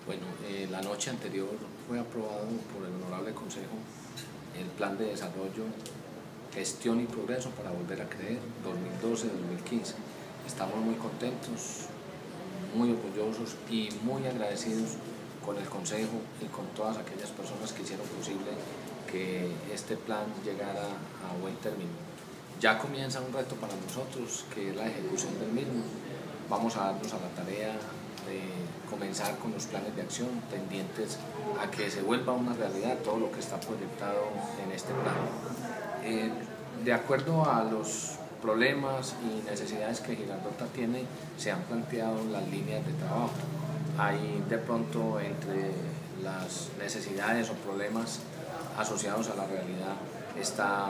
Bueno, la noche anterior fue aprobado por el Honorable Consejo el Plan de Desarrollo, Gestión y Progreso para Volver a Creer 2012-2015. Estamos muy contentos, muy orgullosos y muy agradecidos con el Consejo y con todas aquellas personas que hicieron posible que este plan llegara a buen término. Ya comienza un reto para nosotros, que es la ejecución del mismo. Vamos a darnos a la tarea de comenzar con los planes de acción tendientes a que se vuelva una realidad todo lo que está proyectado en este plan. De acuerdo a los problemas y necesidades que Girardota tiene, se han planteado las líneas de trabajo. Hay de pronto entre las necesidades o problemas asociados a la realidad está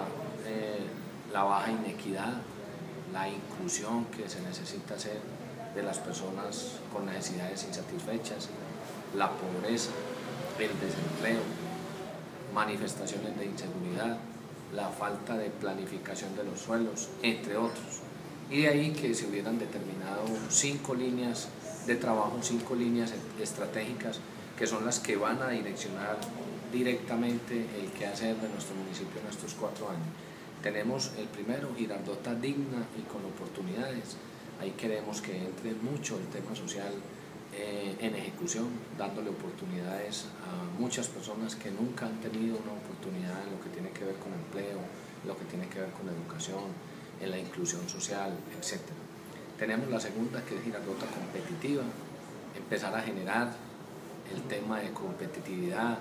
la baja inequidad, la inclusión que se necesita hacer de las personas con necesidades insatisfechas, la pobreza, el desempleo, manifestaciones de inseguridad, la falta de planificación de los suelos, entre otros. Y de ahí que se hubieran determinado 5 líneas de trabajo, 5 líneas estratégicas que son las que van a direccionar directamente el quehacer de nuestro municipio en estos 4 años. Tenemos el primero, Girardota digna y con oportunidades. Ahí queremos que entre mucho el tema social en ejecución, dándole oportunidades a muchas personas que nunca han tenido una oportunidad en lo que tiene que ver con empleo, lo que tiene que ver con educación, en la inclusión social, etc. Tenemos la segunda, que es Girardota competitiva, empezar a generar el tema de competitividad,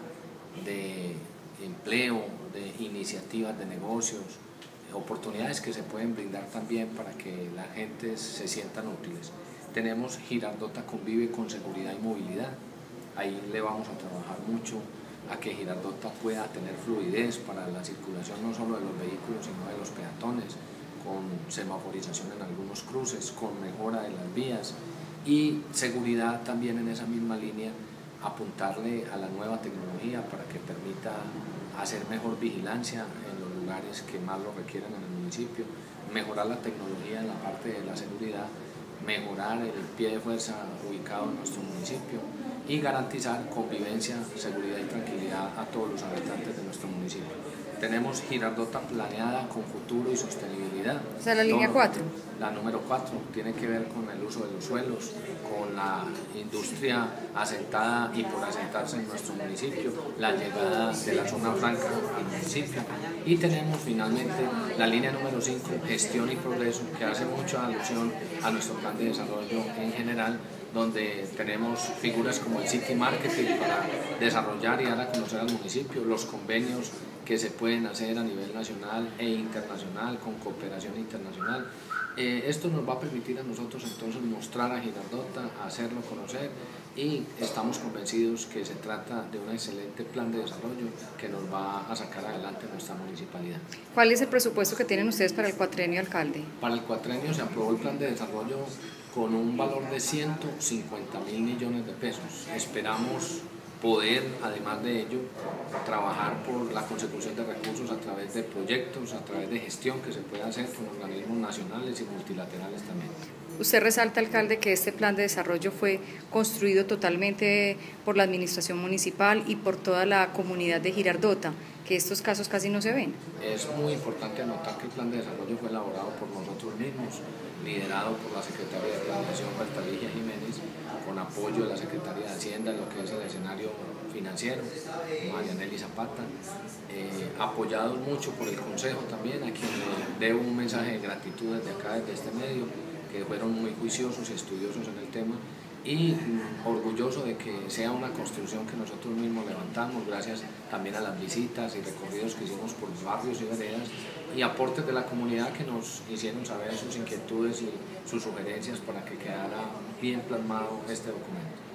de empleo, de iniciativas de negocios, oportunidades que se pueden brindar también para que la gente se sientan útiles. Tenemos Girardota convive con seguridad y movilidad. Ahí le vamos a trabajar mucho a que Girardota pueda tener fluidez para la circulación no solo de los vehículos sino de los peatones, con semaforización en algunos cruces, con mejora de las vías y seguridad también en esa misma línea, apuntarle a la nueva tecnología para que permita hacer mejor vigilancia en los lugares que más lo requieran en el municipio, mejorar la tecnología en la parte de la seguridad, mejorar el pie de fuerza ubicado en nuestro municipio y garantizar convivencia, seguridad y tranquilidad a todos los habitantes de nuestro municipio. Tenemos Girardota planeada con futuro y sostenibilidad. O sea, la línea 4. La número 4 tiene que ver con el uso de los suelos, con la industria asentada y por asentarse en nuestro municipio, la llegada de la zona franca al municipio. Y tenemos finalmente la línea número 5, gestión y progreso, que hace mucha alusión a nuestro plan de desarrollo en general, donde tenemos figuras como el City Marketing para desarrollar y dar a conocer al municipio, los convenios que se pueden hacer a nivel nacional e internacional con cooperación internacional. Esto nos va a permitir a nosotros entonces mostrar a Girardota, hacerlo conocer y estamos convencidos que se trata de un excelente plan de desarrollo que nos va a sacar adelante nuestra municipalidad. ¿Cuál es el presupuesto que tienen ustedes para el cuatrenio, alcalde? Para el cuatrenio se aprobó el plan de desarrollo con un valor de 150.000 millones de pesos. Esperamos poder, además de ello, trabajar por la consecución de recursos a través de proyectos, a través de gestión que se puede hacer con organismos nacionales y multilaterales también. Usted resalta, alcalde, que este plan de desarrollo fue construido totalmente por la administración municipal y por toda la comunidad de Girardota, que estos casos casi no se ven. Es muy importante anotar que el plan de desarrollo fue elaborado por nosotros mismos, liderado por la secretaria de Planeación, Berta Ligia Jiménez, con apoyo de la Secretaría de Hacienda en lo que es el escenario financiero, María Nelly Zapata, apoyados mucho por el Consejo también, a quien le debo un mensaje de gratitud desde acá, desde este medio, que fueron muy juiciosos y estudiosos en el tema, y orgulloso de que sea una construcción que nosotros mismos levantamos, gracias también a las visitas y recorridos que hicimos por los barrios y veredas, y aportes de la comunidad que nos hicieron saber sus inquietudes y sus sugerencias para que quedara bien plasmado este documento.